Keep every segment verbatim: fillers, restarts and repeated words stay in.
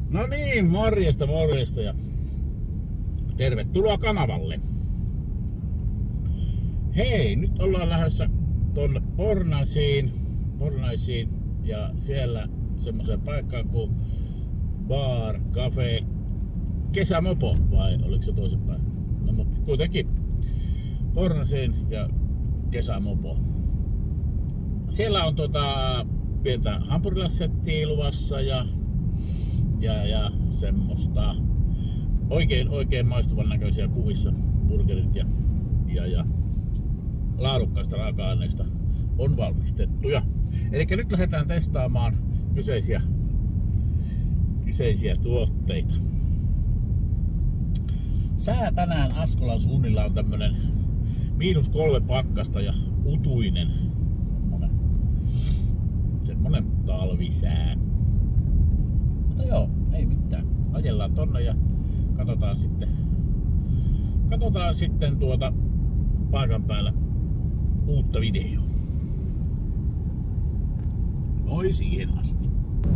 No niin, morjesta morjesta ja tervetuloa kanavalle. Hei, nyt ollaan lähdössä tonne Pornaisiin, Pornaisiin ja siellä semmoiseen paikkaan kuin Bar, Cafe, Kesämopo, vai oliko se toisinpäin? No mutta kuitenkin Pornaisiin ja Kesämopo. Siellä on tota pientä hampurilaissettiä luvassa ja ja, ja semmoista oikein oikein maistuvan näköisiä kuvissa burgerit ja, ja, ja laadukkaista raaka-aineista on valmistettuja. Eli nyt lähdetään testaamaan kyseisiä, kyseisiä tuotteita. Sää tänään Askolan suunnilla on tämmönen miinus kolme pakkasta ja utuinen semmonen, semmonen talvisää. Mutta joo, ei mitään. Ajellaan tonne ja katsotaan sitten, katsotaan sitten tuota paikan päällä uutta videoa. Moi siihen asti.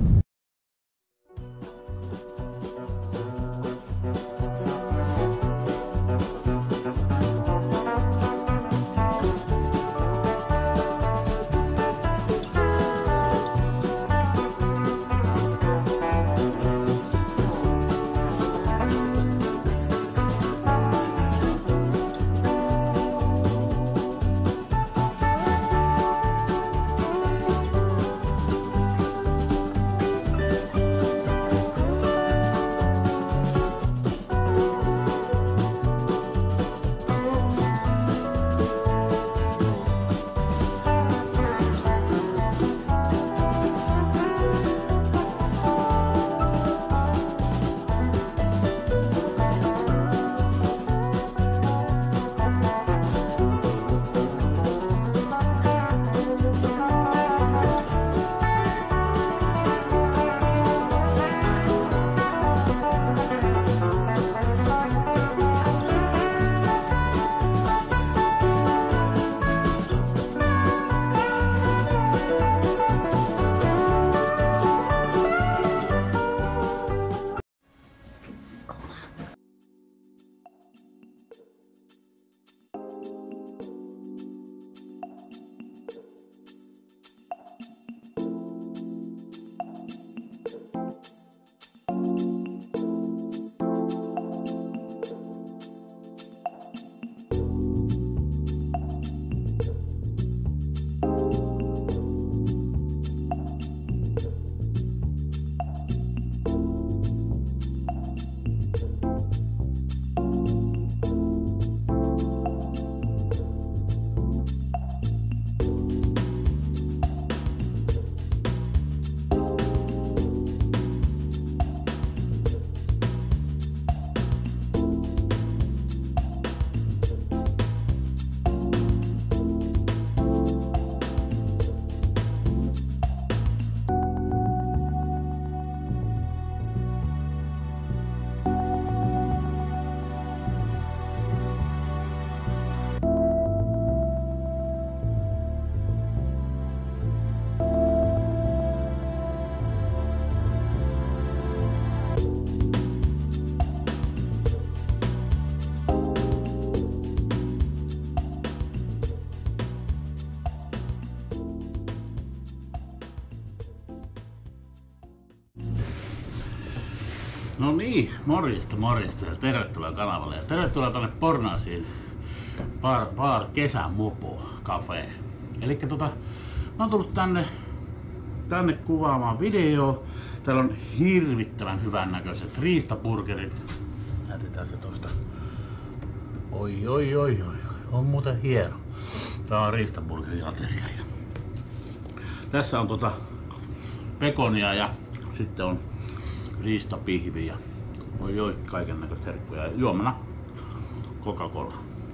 No niin, morjesta morjesta ja tervetuloa kanavalle ja tervetuloa tänne Pornaisiin Bar, Bar Kesämopo Cafe. Elikkä tota, mä oon tullut tänne, tänne kuvaamaan videoa. Täällä on hirvittävän hyvän näköiset riistaburgerit. Näytetään se tosta. Oi oi oi oi, on muuten hieno. Tää on riistaburgeriateria. Tässä on tota pekonia ja sitten on riistapihviä. Oi oi, kaiken näköistä herkkuja. Ja juomana Coca-Cola.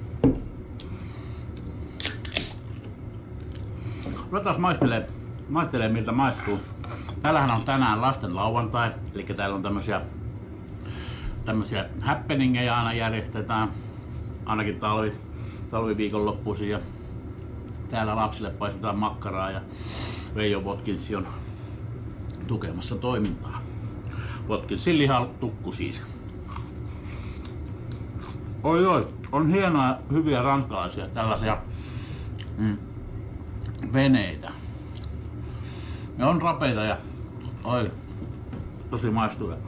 Ruvetaan maistelee, maistelee miltä maistuu. Täällähän on tänään lasten lauantai, eli täällä on tämmösiä tämmösiä happeningeja aina järjestetään, ainakin talvi, talviviikonloppuisin. Ja täällä lapsille paistetaan makkaraa ja Veijo Watkins on tukemassa toimintaa. potkin sillihal tukku siis. Oi oi, on hienoja hyviä ranskalaisia tällaisia mm, veneitä. Ne on rapeita ja oi, tosi maistuvia.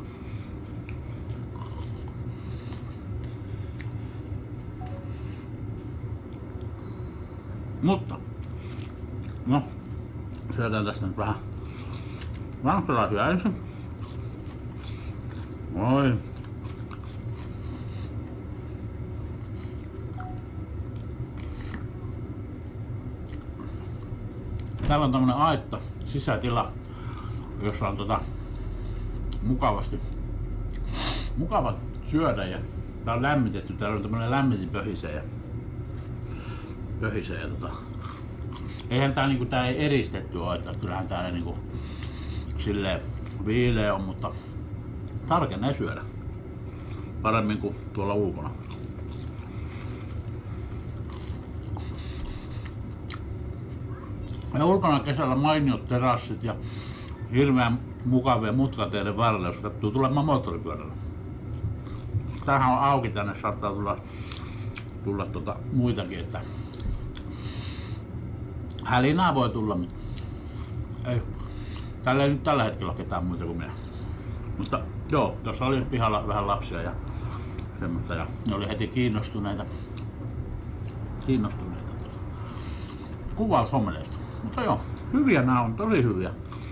Mutta, no, syötään tästä nyt vähän ranskalaisia ensin. Oi. Täällä on tämmönen aitta, sisätila, jossa on tota mukavasti mukava syödä ja tää on lämmitetty, täällä on tämmönen lämmitin pöhisee ja pöhisee ja tota. Eihän tää niinku tää ei eristetty oo, että kyllähän tää niinku silleen viileä on, mutta tarkenee syödä paremmin kuin tuolla ulkona. Ja ulkona kesällä mainiot terassit ja hirveän mukavia mutkateiden varrella, jos sattuu tulemaan moottoripyörällä. Tämähän on auki, tänne saattaa tulla, tulla tuota muitakin, että hälinää voi tulla, mutta ei. Täällä ei nyt tällä hetkellä ole ketään muita kuin minä. Mutta joo, tuossa oli pihalla vähän lapsia ja semmoista ja ne oli heti kiinnostuneita. Kiinnostuneita kuvaushommeleista. Mutta joo, hyviä nämä on, tosi hyviä.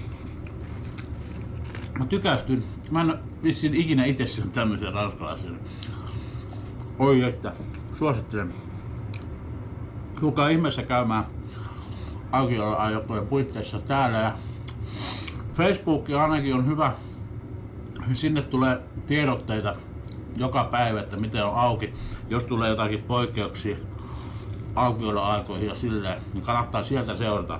Mä tykästyn. Mä en vissiin ikinä itse syön tämmöisiä ranskalaisia. Oi että, suosittelen. Tulkaa ihmeessä käymään aukioloaikojen puitteissa täällä. Ja Facebook ainakin on hyvä. Sinne tulee tiedotteita joka päivä, että miten on auki. Jos tulee jotakin poikkeuksia aukioloaikoihin ja silleen, niin kannattaa sieltä seurata.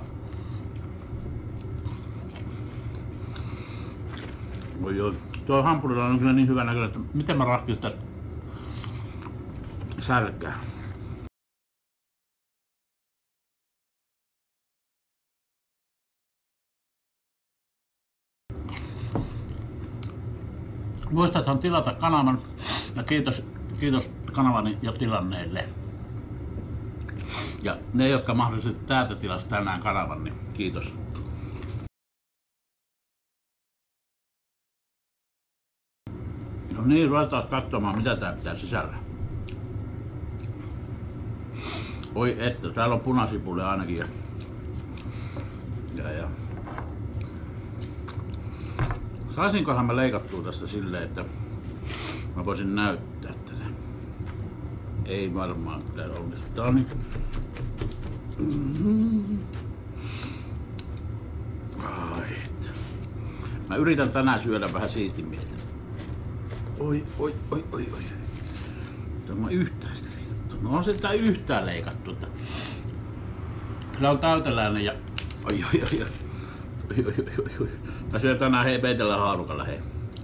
Oi oi. Tuo hampurilla on kyllä niin hyvä näköinen, että miten mä rahkin tästä särkää. Muistathan tilata kanavan ja kiitos, kiitos kanavani jo tilanneille. Ja ne, jotka mahdollisesti täältä tilasi tänään kanavan, niin kiitos. No niin, ruvetaan katsomaan mitä tää pitää sisällä. Oi että, täällä on punasipuli ainakin. Ja, ja, ja. Saisinkohan mä leikattua tästä silleen, että mä voisin näyttää tätä. Ei varmaan kyllä onnistu. Tää on niin... Mm-hmm. Ai. Mä yritän tänään syödä vähän siistimmin. Oi, oi, oi, oi, oi. Tämä on yhtään sitä leikattu. No on sitä yhtään leikattu. Kyllä on täyteläinen ja... Oi, oi, oi, oi. Oi, oi, oi, oi. Mä syön tänään hei peitellä haarukalla hei.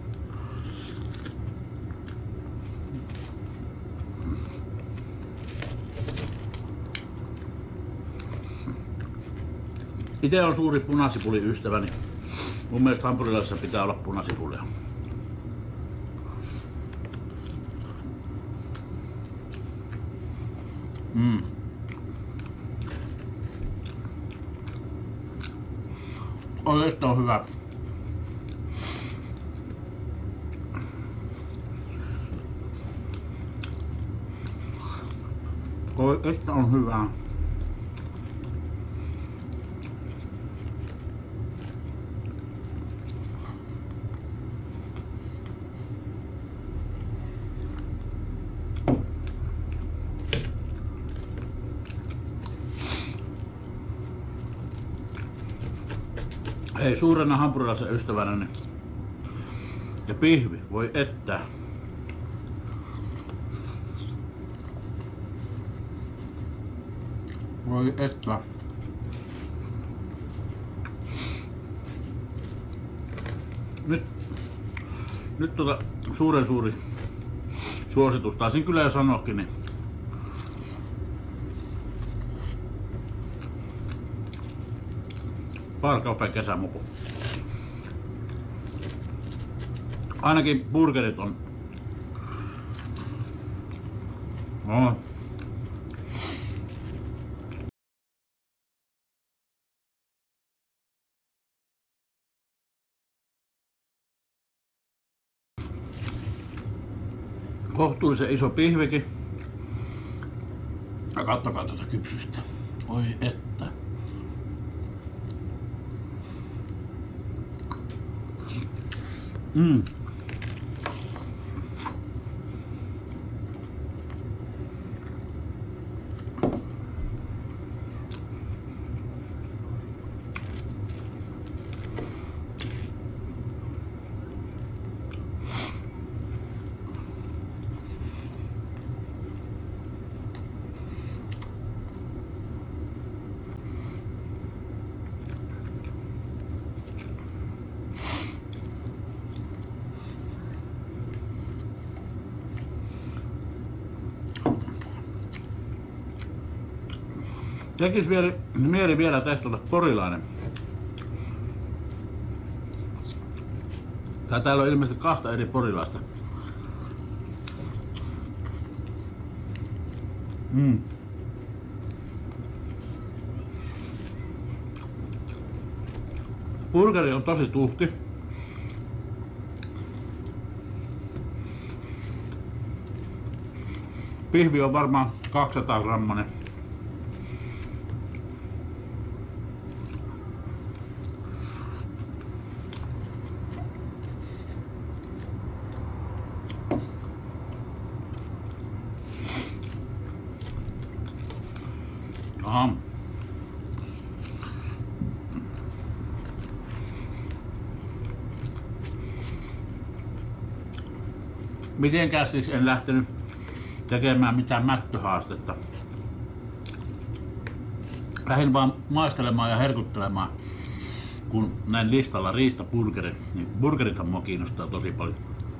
Itse on suuri punasipuli ystäväni. Mun mielestä hampurilaisessa pitää olla punasipulia. Mm. Oi, että on hyvä. Oi, että on hyvä. Hei, suurena hampurilaisen ystävänäni ja pihvi, voi että. Voi että. Nyt, nyt tota suuren suuri suositus, taisin kyllä jo sanoakin, niin Bar Café kesämopo. Ainakin burgerit on... No. Kohtuullisen iso pihvikin. Ja katsokaa tuota kypsystä. Oi että. Mm. Tekis mieli, mieli vielä testata porilainen. Tää täällä on ilmeisesti kahta eri porilaista. Mm. Burgeri on tosi tuhti. Pihvi on varmaan kaksisataa grammanen. Aha. Mitenkään siis en lähtenyt tekemään mitään mättöhaastetta. Lähdin vaan maistelemaan ja herkuttelemaan, kun näin listalla riistaburgeri, niin burgerithan mua kiinnostaa tosi paljon.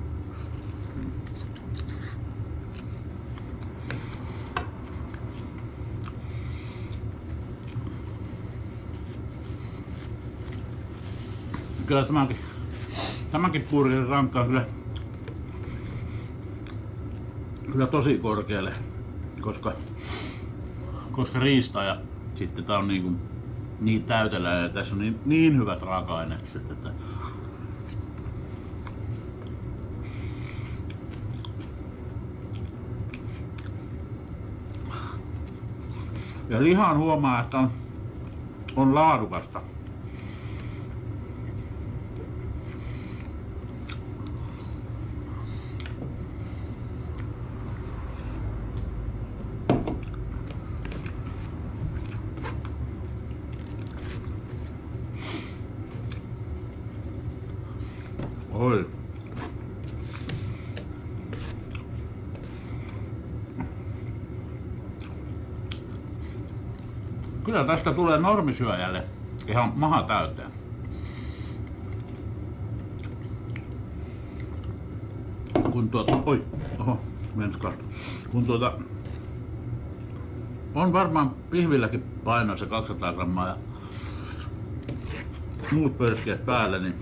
Kyllä tämänkin, tämänkin burgerin rankka on kyllä, kyllä tosi korkealle, koska, koska riista ja sitten tää on niin, kuin, niin täytellä ja tässä on niin, niin hyvät raaka-aineet, että ja lihan huomaa, että on, on laadukasta. Oi. Kyllä tästä tulee normisyöjälle ihan maha täyteen. Kun tuota, oi, oho, mens kahto. Kun tuota, on varmaan pihvilläkin paino se kaksisataa grammaa ja muut pörskeet päälle, niin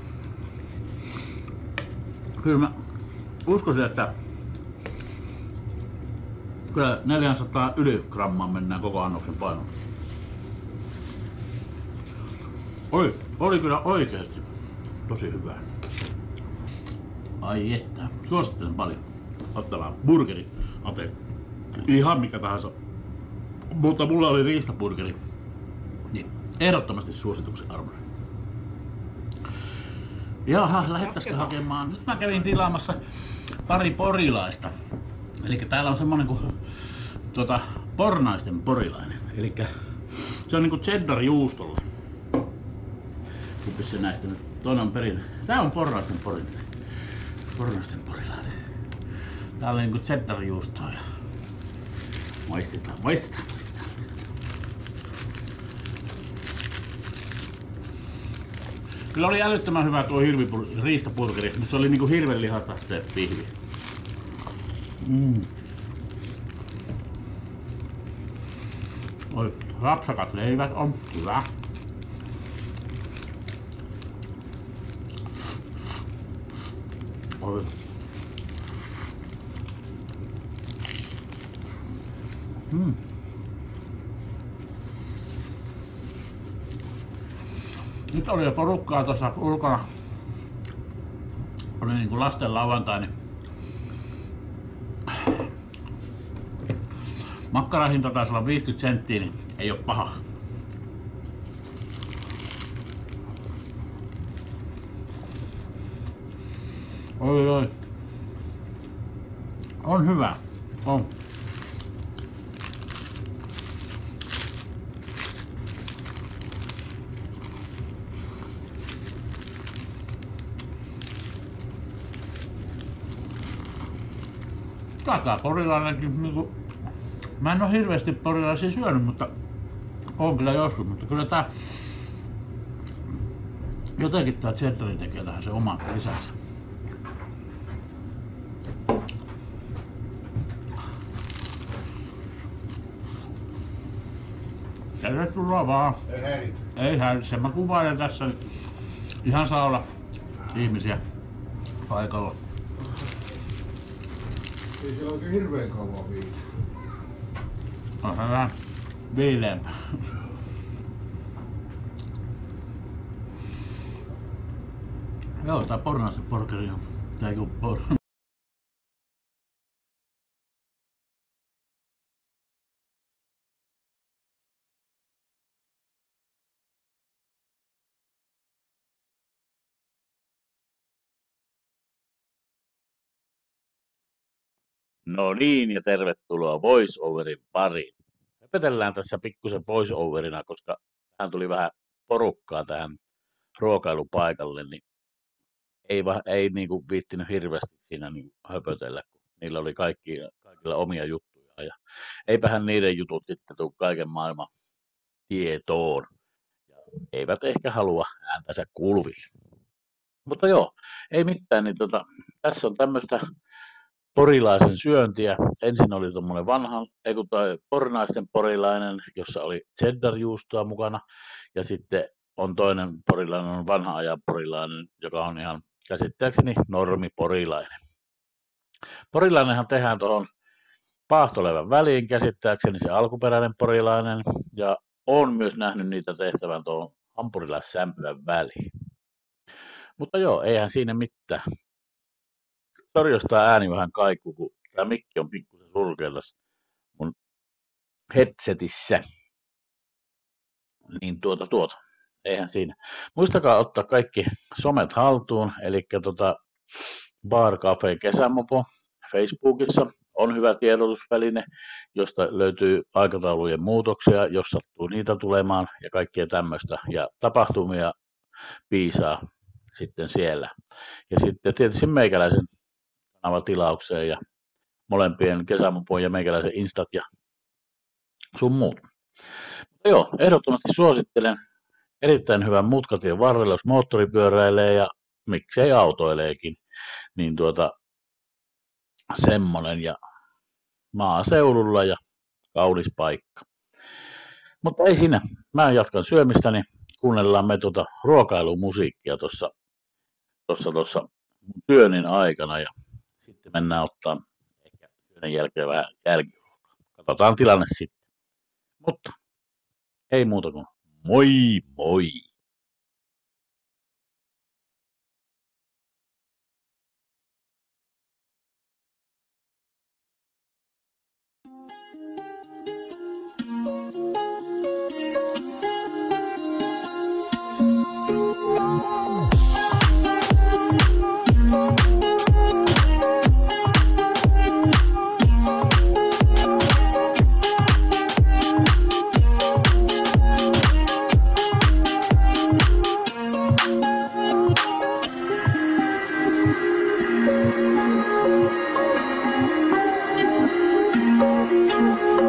kyllä mä uskoisin, että kyllä neljäsataa yli grammaa mennään koko annoksen painoon. Oi, oli kyllä oikeesti tosi hyvää. Ai että, suosittelen paljon ottamaan burgeri, anteeksi, ihan mikä tahansa. Mutta mulla oli riistaburgeri, niin ehdottomasti suosituksen arvoinen. Jaha, lähettäisikö hakemaan? Nyt mä kävin tilaamassa pari porilaista. Eli täällä on semmonen kuin tuota, pornaisten porilainen. Eli se on niinku cheddar juustolla. Kuppi se näistä nyt. Toinen on perin. Tää on pornaisten porilainen. Pornaisten porilainen. Täällä on niinku cheddar juustoa ja maistetaan, maistetaan, maistetaan. Kyllä oli älyttömän hyvä tuo riistaburgeri, mutta se oli niinku hirven lihasta se pihvi. Mm. Oi, rapsakat leivät on hyvä. Oli. Mm. Nyt oli jo porukkaa tuossa ulkona. Oli niinku lasten lauantai, niin makkarahinta taisi olla viisikymmentä senttiä, niin ei oo paha. Oi oi. On hyvä. On. Taitaa porilainenkin niinku... Mä en oo hirveesti porilaisia syönyt, mutta on kyllä joskus, mutta kyllä tää... Jotenkin tää cheddari tekee tähän se oman lisänsä. Tervetuloa vaan. Ei häirit. Ei häiritse. Mä kuvailen tässä, niin ihan saa olla ihmisiä paikalla. Ei siellä oikein hirveen kauan viisi. On se vähän viileämpää. Joo, tää pornaisten porkeri on. Tää ei oo por... No niin, ja tervetuloa voice-overin pariin. Höpötellään tässä pikkusen voice-overina, koska tähän tuli vähän porukkaa tähän ruokailupaikalle, niin ei, va, ei niinku viittinyt hirveästi siinä niinku höpötellä, kun niillä oli kaikki, kaikilla omia juttuja. Ja eipähän niiden jutut sitten tule kaiken maailman tietoon. Ja eivät ehkä halua ääntänsä kuuluville. Mutta joo, ei mitään, niin tota, tässä on tämmöistä porilaisen syöntiä. Ensin oli tommonen vanha, ei kun toi pornaisten porilainen, jossa oli cheddar-juustoa mukana. Ja sitten on toinen porilainen, on vanha ajan porilainen, joka on ihan käsittääkseni normi porilainen. Porilainenhan tehdään tuohon paahtolevän väliin, käsittääkseni se alkuperäinen porilainen. Ja on myös nähnyt niitä tehtävän tuohon hampurilaissämpylän väliin. Mutta joo, eihän siinä mitään. Sori, jos tää ääni vähän kaikuu, kun tää mikki on pikkusen surkea tässä mun headsetissä. Niin tuota tuota. Eihän siinä. Muistakaa ottaa kaikki somet haltuun, eli tota Bar Cafe Kesämopo Facebookissa on hyvä tiedotusväline, josta löytyy aikataulujen muutoksia, jos sattuu niitä tulemaan ja kaikkea tämmöistä. Ja tapahtumia piisaa sitten siellä. Ja sitten tietysti meikäläisen kanavatilaukseen ja molempien Kesämopon ja meikäläisen instat ja sun muut. Mutta joo, ehdottomasti suosittelen. Erittäin hyvän mutkatien varrella, jos moottoripyöräilee ja miksei autoileekin, niin tuota semmonen ja maaseudulla ja kaunis paikka. Mutta ei siinä, mä jatkan syömistäni, kuunnellaan me tuota ruokailumusiikkia tuossa tossa, tossa työnnin aikana ja sitten mennään ottaa ehkä syönnin jälkeen vähän jälkiruokaa. Katsotaan tilanne sitten. Mutta ei muuta kuin moi moi! Thank you.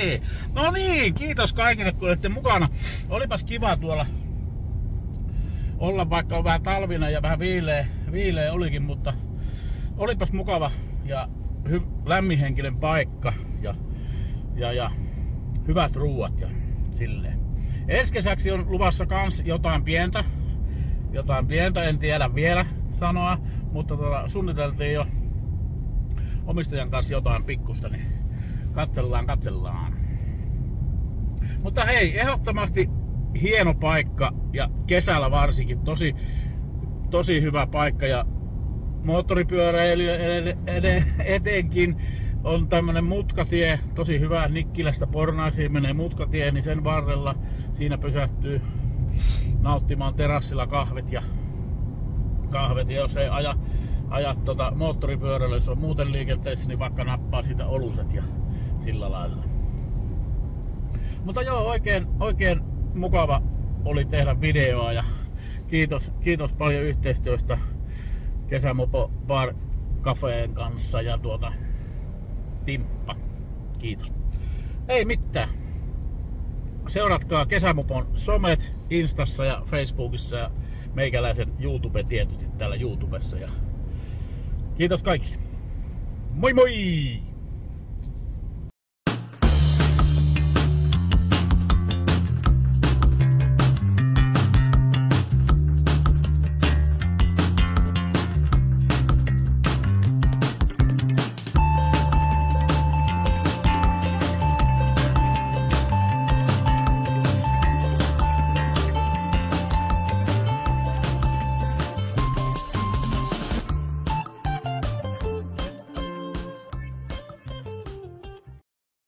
hei! No niin, kiitos kaikille kun olette mukana. Olipas kiva tuolla olla, vaikka on vähän talvina ja vähän viileä, viileä olikin, mutta olipas mukava ja hy, lämminhenkinen paikka ja, ja, ja hyvät ruuat ja silleen. Ensi kesäksi on luvassa kans jotain pientä, jotain pientä, en tiedä vielä sanoa, mutta tuota, suunniteltiin jo omistajan kanssa jotain pikkusta, niin katsellaan, katsellaan. Mutta hei, ehdottomasti hieno paikka ja kesällä varsinkin tosi, tosi hyvä paikka ja moottoripyöräilijöille etenkin on tämmönen mutkatie, tosi hyvä, Nikkilästä Pornaisiin menee mutkatie, niin sen varrella siinä pysähtyy nauttimaan terassilla kahvit ja kahvet ja jos ei aja, aja tota moottoripyörällä, jos on muuten liikenteessä, niin vaikka nappaa siitä oluset ja sillä lailla. Mutta joo, oikein, oikein mukava oli tehdä videoa ja kiitos, kiitos paljon yhteistyöstä Kesämopo Bar Cafeen kanssa ja tuota Timppa. Kiitos. Ei mitään. Seuratkaa Kesämopon somet Instassa ja Facebookissa ja meikäläisen YouTube tietysti täällä YouTubessa. Ja kiitos kaikille. Moi moi!